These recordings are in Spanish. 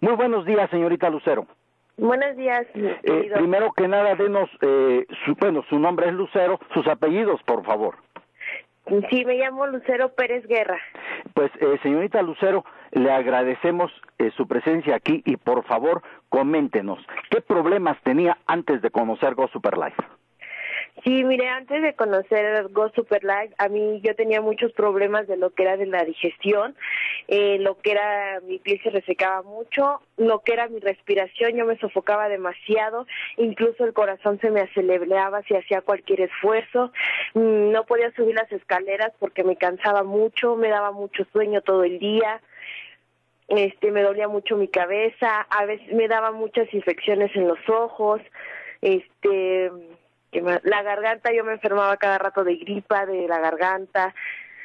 Muy buenos días, señorita Lucero. Buenos días, querido. Primero que nada, denos, su nombre es Lucero, sus apellidos, por favor. Sí, me llamo Lucero Pérez Guerra. Pues, señorita Lucero, le agradecemos su presencia aquí y por favor, coméntenos, ¿qué problemas tenía antes de conocer Go Super Life? Sí, mire, antes de conocer Go Super Life, yo tenía muchos problemas de lo que era de la digestión, lo que era mi piel se resecaba mucho, lo que era mi respiración, yo me sofocaba demasiado, incluso el corazón se me aceleraba si hacía cualquier esfuerzo, no podía subir las escaleras porque me cansaba mucho, me daba mucho sueño todo el día. Me dolía mucho mi cabeza, a veces me daba muchas infecciones en los ojos, la garganta, yo me enfermaba cada rato de gripa, de la garganta,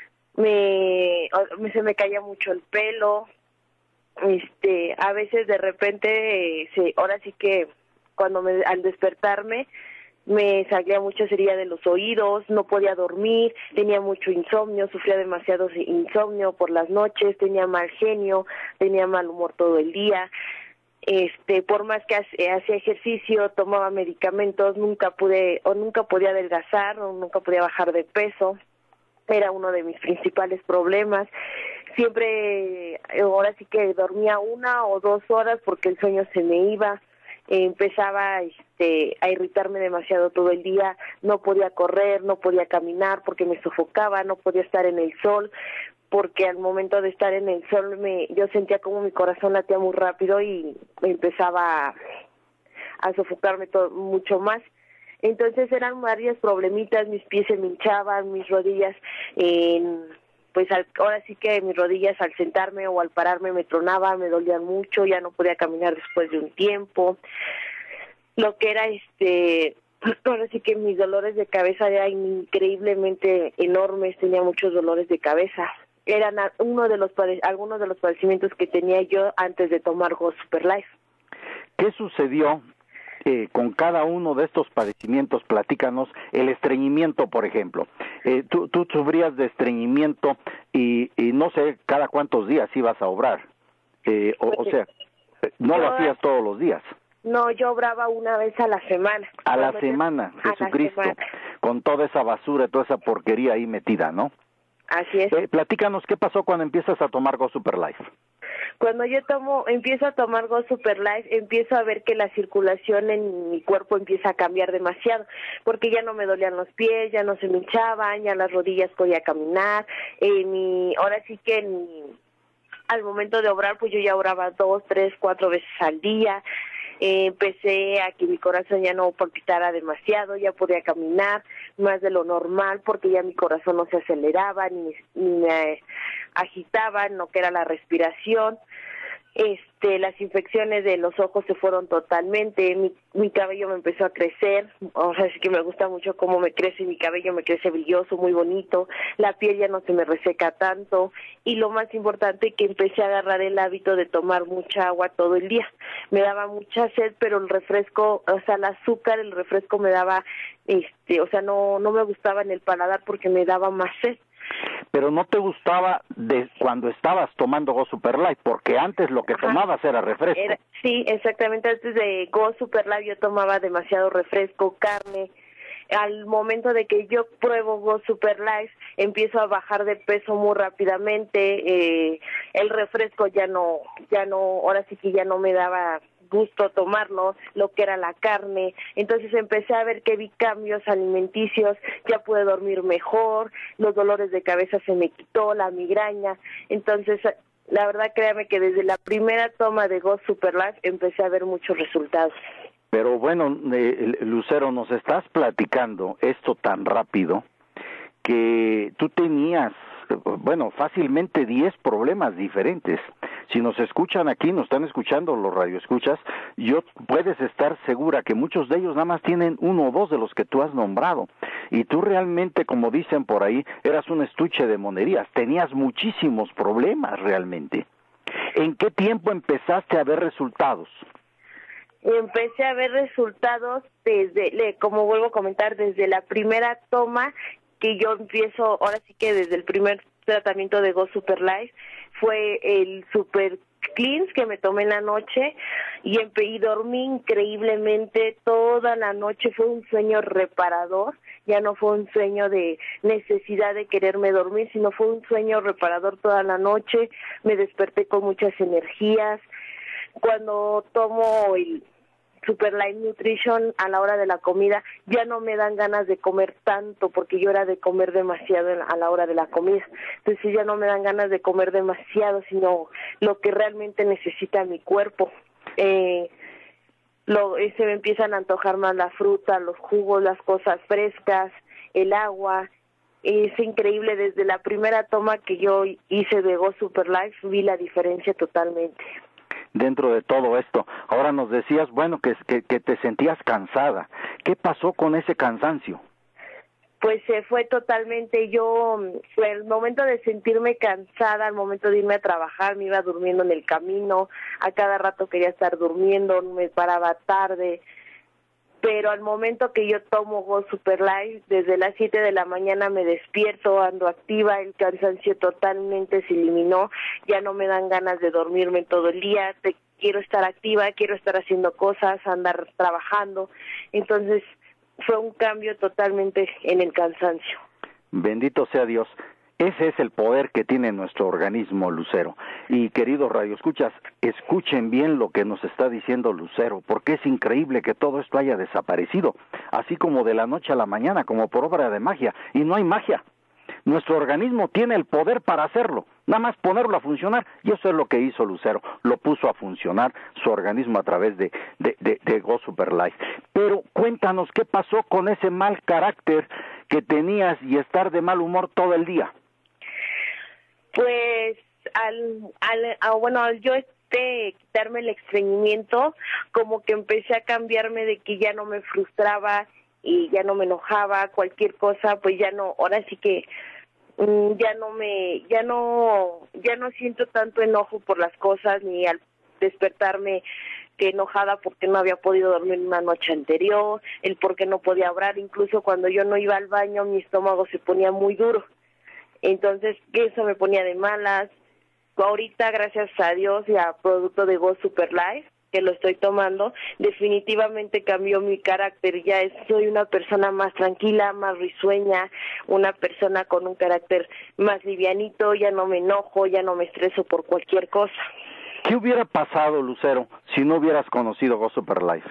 se me caía mucho el pelo, a veces de repente, ahora sí que al despertarme, me salía mucha cerilla de los oídos, no podía dormir, tenía mucho insomnio, sufría demasiado insomnio por las noches, tenía mal genio, tenía mal humor todo el día. Por más que hacía ejercicio, tomaba medicamentos, nunca podía adelgazar o nunca podía bajar de peso. Era uno de mis principales problemas. Siempre, ahora sí que dormía 1 o 2 horas porque el sueño se me iba. Empezaba a irritarme demasiado todo el día, no podía correr, no podía caminar porque me sofocaba, no podía estar en el sol, porque al momento de estar en el sol yo sentía como mi corazón latía muy rápido y me empezaba a sofocarme mucho más. Entonces eran varios problemitas, mis pies se me hinchaban, mis rodillas, ahora sí que mis rodillas al sentarme o al pararme me tronaban, me dolían mucho, ya no podía caminar después de un tiempo. Lo que era ahora sí que mis dolores de cabeza eran increíblemente enormes, tenía muchos dolores de cabeza. Eran algunos de los padecimientos que tenía yo antes de tomar Go Super Life. ¿Qué sucedió con cada uno de estos padecimientos? Platícanos. El estreñimiento, por ejemplo. Tú sufrías de estreñimiento y no sé cada cuántos días ibas a obrar. O sea, no lo hacías todos los días. No, yo obraba una vez a la semana. A la semana, Jesucristo. Con toda esa basura, toda esa porquería ahí metida, ¿no? Así es. Platícanos, ¿qué pasó cuando empiezas a tomar Go Super Life? Cuando yo empiezo a tomar Go Super Life, empiezo a ver que la circulación en mi cuerpo empieza a cambiar demasiado, porque ya no me dolían los pies, ya no se me hinchaban, ya las rodillas podía caminar, ahora sí que al momento de obrar, pues yo ya obraba 2, 3, 4 veces al día. Empecé a que mi corazón ya no palpitara demasiado, ya podía caminar más de lo normal porque ya mi corazón no se aceleraba ni me agitaba, no que era la respiración. Las infecciones de los ojos se fueron totalmente, mi cabello me empezó a crecer, o sea, sí que me gusta mucho cómo me crece mi cabello, me crece brilloso, muy bonito, la piel ya no se me reseca tanto, y lo más importante que empecé a agarrar el hábito de tomar mucha agua todo el día. Me daba mucha sed, pero el refresco, o sea, el azúcar, el refresco me daba, o sea, no me gustaba en el paladar porque me daba más sed. Pero no te gustaba de cuando estabas tomando Go Super Life, porque antes lo que tomabas era refresco. Sí, exactamente, antes de Go Super Life yo tomaba demasiado refresco, carne. Al momento de que yo pruebo Go Super Life, empiezo a bajar de peso muy rápidamente, el refresco ya no, ahora sí que ya no me daba gusto tomarlo, lo que era la carne. Entonces empecé a ver que vi cambios alimenticios, ya pude dormir mejor, los dolores de cabeza se me quitó, la migraña. Entonces, la verdad, créame que desde la primera toma de Go Super Life empecé a ver muchos resultados. Pero bueno, Lucero, nos estás platicando esto tan rápido que tú tenías, bueno, fácilmente 10 problemas diferentes. Si nos escuchan aquí, nos están escuchando los radioescuchas, puedes estar segura que muchos de ellos nada más tienen 1 o 2 de los que tú has nombrado. Y tú realmente, como dicen por ahí, eras un estuche de monerías, tenías muchísimos problemas realmente. ¿En qué tiempo empezaste a ver resultados? Empecé a ver resultados como vuelvo a comentar, desde la primera toma que yo empiezo, ahora sí que desde el primer tratamiento de Go Super Life, fue el super cleans que me tomé en la noche y dormí increíblemente toda la noche. Fue un sueño reparador, ya no fue un sueño de necesidad de quererme dormir, sino fue un sueño reparador toda la noche. Me desperté con muchas energías. Cuando tomo el Super Life Nutrition a la hora de la comida, ya no me dan ganas de comer tanto, porque yo era de comer demasiado a la hora de la comida. Entonces ya no me dan ganas de comer demasiado, sino lo que realmente necesita mi cuerpo. Se me empiezan a antojar más la fruta, los jugos, las cosas frescas, el agua. Es increíble, desde la primera toma que yo hice de Go Super Life vi la diferencia totalmente. Dentro de todo esto, ahora nos decías, bueno, que te sentías cansada. ¿Qué pasó con ese cansancio? Pues se fue totalmente. El momento de sentirme cansada, al momento de irme a trabajar, me iba durmiendo en el camino, a cada rato quería estar durmiendo, me paraba tarde, pero al momento que yo tomo Go Super Life, desde las 7 de la mañana me despierto, ando activa, el cansancio totalmente se eliminó, ya no me dan ganas de dormirme todo el día, quiero estar activa, quiero estar haciendo cosas, andar trabajando. Entonces fue un cambio totalmente en el cansancio. Bendito sea Dios. Ese es el poder que tiene nuestro organismo, Lucero. Y queridos radioescuchas, escuchen bien lo que nos está diciendo Lucero, porque es increíble que todo esto haya desaparecido, así como de la noche a la mañana, como por obra de magia. Y no hay magia. Nuestro organismo tiene el poder para hacerlo, nada más ponerlo a funcionar, y eso es lo que hizo Lucero, lo puso a funcionar su organismo a través de Go Super Life. Pero cuéntanos, ¿qué pasó con ese mal carácter que tenías y estar de mal humor todo el día? Pues al yo quitarme el estreñimiento, como que empecé a cambiarme, de que ya no me frustraba y ya no me enojaba, cualquier cosa, pues ya no, ahora sí que ya no siento tanto enojo por las cosas, ni al despertarme que enojada porque no había podido dormir una noche anterior, el porque no podía hablar, incluso cuando yo no iba al baño mi estómago se ponía muy duro. Entonces eso me ponía de malas. Ahorita, gracias a Dios y a producto de Go Super Life, que lo estoy tomando, definitivamente cambió mi carácter. Soy una persona más tranquila, más risueña, una persona con un carácter más livianito, ya no me enojo, ya no me estreso por cualquier cosa. ¿Qué hubiera pasado, Lucero, si no hubieras conocido Go Super Life?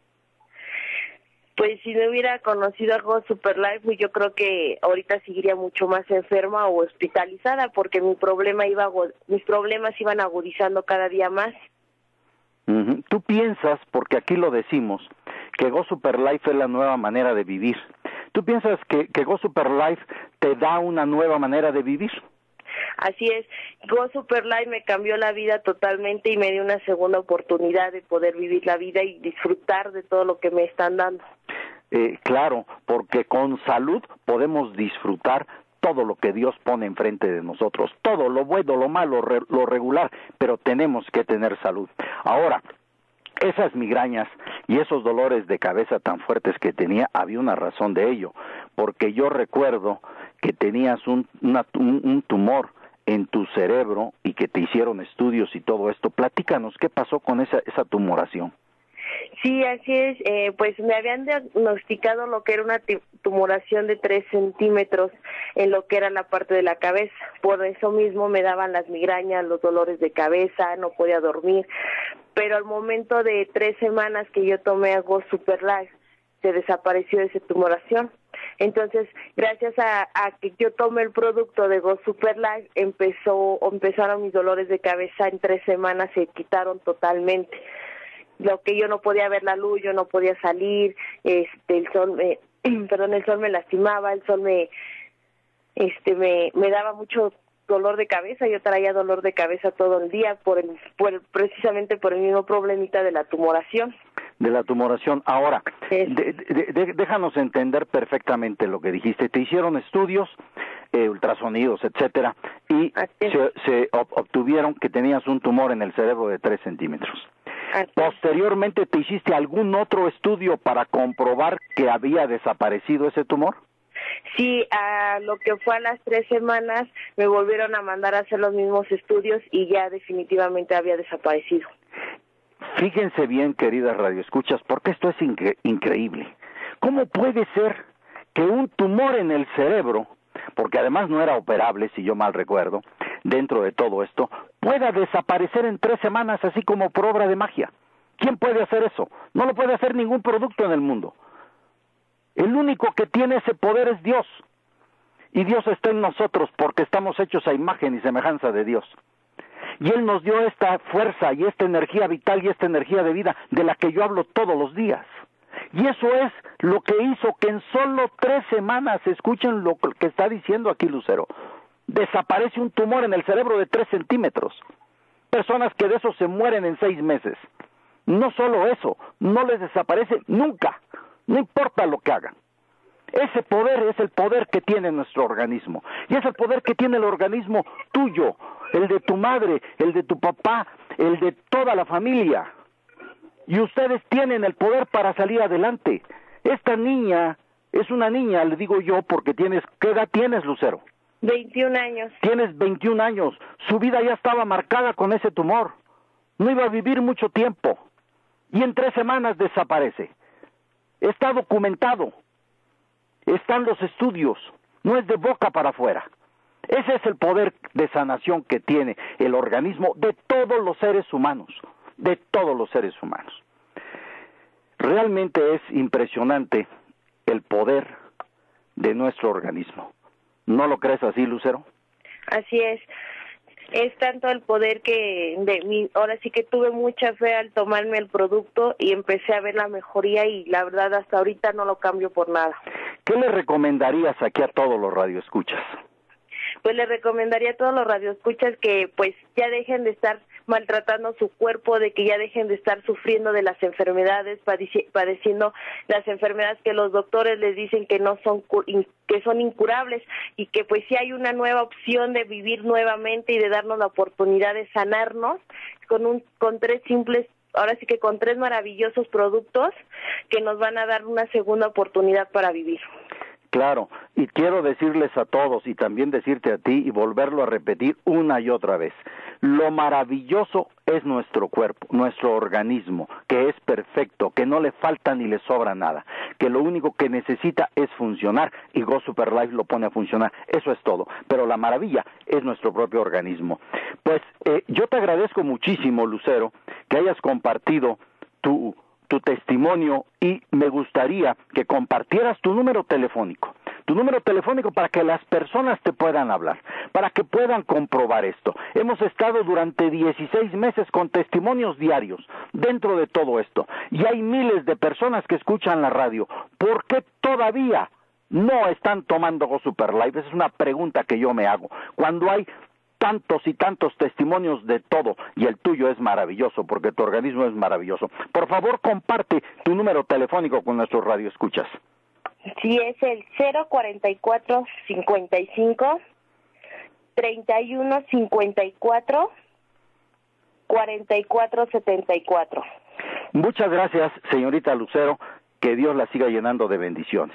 Pues si no hubiera conocido a Go Super Life, pues yo creo que ahorita seguiría mucho más enferma o hospitalizada, porque mis problemas iban agudizando cada día más. Uh-huh. Tú piensas, porque aquí lo decimos, que Go Super Life es la nueva manera de vivir. ¿Tú piensas que Go Super Life te da una nueva manera de vivir? Así es, Go Super Life me cambió la vida totalmente y me dio una segunda oportunidad de poder vivir la vida y disfrutar de todo lo que me están dando. Claro, porque con salud podemos disfrutar todo lo que Dios pone enfrente de nosotros, todo lo bueno, lo malo, lo regular, pero tenemos que tener salud. Ahora, esas migrañas y esos dolores de cabeza tan fuertes que tenía, había una razón de ello, porque yo recuerdo que tenías un tumor en tu cerebro y que te hicieron estudios y todo esto. Platícanos, ¿qué pasó con esa tumoración? Sí, así es, pues me habían diagnosticado lo que era una tumoración de 3 centímetros en lo que era la parte de la cabeza. Por eso mismo me daban las migrañas, los dolores de cabeza, no podía dormir. Pero al momento de 3 semanas que yo tomé Go Super Life, se desapareció esa tumoración. Entonces, gracias a que yo tomé el producto de Go Super Life, empezaron mis dolores de cabeza. En 3 semanas se quitaron totalmente. Lo que yo no podía ver la luz, yo no podía salir, el sol me lastimaba, el sol me daba mucho dolor de cabeza. Yo traía dolor de cabeza todo el día precisamente por el mismo problemita de la tumoración. De la tumoración. Ahora, déjanos entender perfectamente lo que dijiste. Te hicieron estudios, ultrasonidos, etcétera, y se obtuvieron que tenías un tumor en el cerebro de 3 centímetros. ¿Posteriormente te hiciste algún otro estudio para comprobar que había desaparecido ese tumor? Sí, a lo que fue a las 3 semanas me volvieron a mandar a hacer los mismos estudios y ya definitivamente había desaparecido. Fíjense bien, queridas radioescuchas, porque esto es increíble. ¿Cómo puede ser que un tumor en el cerebro, porque además no era operable, si yo mal recuerdo, dentro de todo esto, pueda desaparecer en 3 semanas así como por obra de magia? ¿Quién puede hacer eso? No lo puede hacer ningún producto en el mundo. El único que tiene ese poder es Dios. Y Dios está en nosotros porque estamos hechos a imagen y semejanza de Dios. Y Él nos dio esta fuerza y esta energía vital y esta energía de vida de la que yo hablo todos los días. Y eso es lo que hizo que en solo 3 semanas, escuchen lo que está diciendo aquí Lucero, desaparece un tumor en el cerebro de 3 centímetros. Personas que de eso se mueren en 6 meses. No solo eso, no les desaparece nunca, no importa lo que hagan. Ese poder es el poder que tiene nuestro organismo. Y es el poder que tiene el organismo tuyo, el de tu madre, el de tu papá, el de toda la familia. Y ustedes tienen el poder para salir adelante. Esta niña es una niña, le digo yo, porque ¿qué edad tienes, Lucero? 21 años. Tienes 21 años. Su vida ya estaba marcada con ese tumor. No iba a vivir mucho tiempo. Y en 3 semanas desaparece. Está documentado. Están los estudios. No es de boca para afuera. Ese es el poder de sanación que tiene el organismo de todos los seres humanos. De todos los seres humanos. Realmente es impresionante el poder de nuestro organismo. ¿No lo crees así, Lucero? Así es. Es tanto el poder que ahora sí que tuve mucha fe al tomarme el producto y empecé a ver la mejoría y la verdad hasta ahorita no lo cambio por nada. ¿Qué le recomendarías aquí a todos los radioescuchas? Pues le recomendaría a todos los radioescuchas que pues ya dejen de estar maltratando su cuerpo, de que ya dejen de estar sufriendo de las enfermedades, padeciendo las enfermedades que los doctores les dicen que no son que son incurables y que pues sí hay una nueva opción de vivir nuevamente y de darnos la oportunidad de sanarnos con 3 simples, ahora sí que con 3 maravillosos productos que nos van a dar una segunda oportunidad para vivir. Claro, y quiero decirles a todos y también decirte a ti y volverlo a repetir una y otra vez. Lo maravilloso es nuestro cuerpo, nuestro organismo, que es perfecto, que no le falta ni le sobra nada, que lo único que necesita es funcionar y Go Super Life lo pone a funcionar, eso es todo. Pero la maravilla es nuestro propio organismo. Pues yo te agradezco muchísimo, Lucero, que hayas compartido tu testimonio y me gustaría que compartieras tu número telefónico para que las personas te puedan hablar, para que puedan comprobar esto. Hemos estado durante 16 meses con testimonios diarios dentro de todo esto y hay miles de personas que escuchan la radio. ¿Por qué todavía no están tomando Go Super Life? Esa es una pregunta que yo me hago. Cuando hay tantos y tantos testimonios de todo, y el tuyo es maravilloso, porque tu organismo es maravilloso. Por favor, comparte tu número telefónico con nuestros radioescuchas. Sí, es el 044 55 31 54 44 74. Muchas gracias, señorita Lucero, que Dios la siga llenando de bendiciones.